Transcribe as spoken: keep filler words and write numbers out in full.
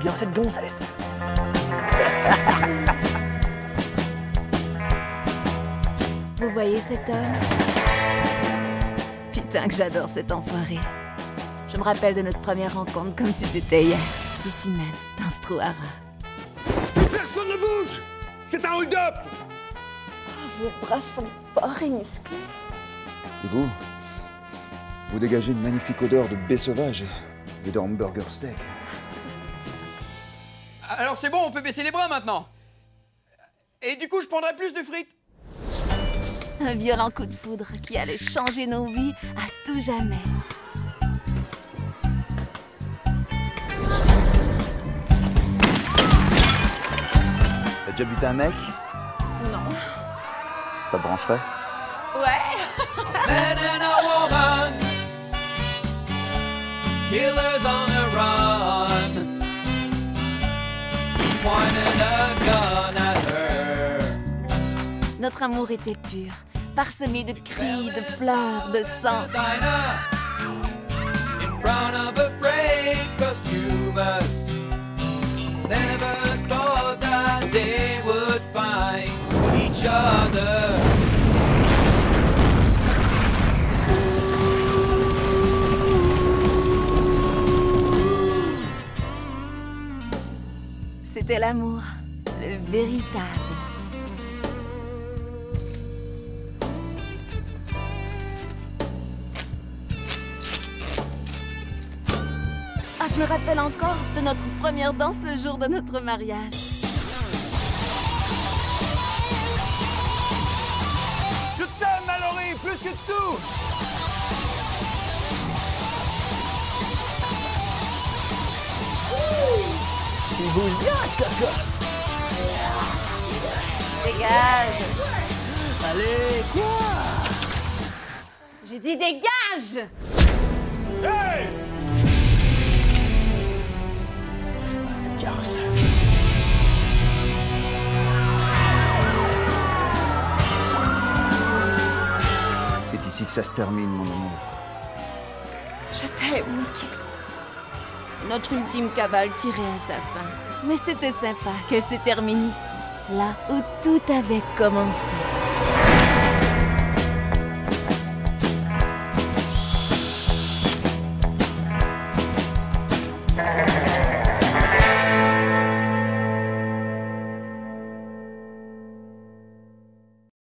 bien cette gonzesse. Vous voyez cet homme? Putain que j'adore cet enfoiré. Je me rappelle de notre première rencontre comme si c'était hier. Ici même, dans ce trou à rats. Personne ne bouge! C'est un hold-up! Oh, vos bras sont forts et musclés. Et vous? Vous dégagez une magnifique odeur de baie sauvage et de hamburger steak. Alors c'est bon, on peut baisser les bras maintenant. Et du coup, je prendrai plus de frites. Un violent coup de foudre qui allait changer nos vies à tout jamais. T'as déjà buté un mec? Non. Ça te brancherait? Ouais. Man and a woman, killers on a run, pointed a gun at her. Notre amour était pur, parsemé de cris, de pleurs, de sang. Diner, in front of a freight costumers, never thought that they would find each other. C'était l'amour, le véritable. Ah, je me rappelle encore de notre première danse le jour de notre mariage. Je t'aime, Mallory, plus que tout! Tu bouges bien, cocotte. Dégage! Allez, quoi? J'ai dit dégage! Hey! Garce. C'est ici que ça se termine, mon amour. Je t'aime, Mickey. Notre ultime cavale tirait à sa fin. Mais c'était sympa qu'elle se termine ici, là où tout avait commencé.